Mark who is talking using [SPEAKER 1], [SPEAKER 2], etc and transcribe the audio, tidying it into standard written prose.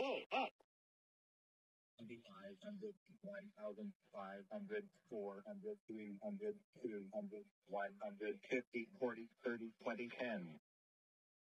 [SPEAKER 1] Full up.
[SPEAKER 2] 500, 1,000, 500, 400, 300, 200, 150, 40, 30, 20, 10.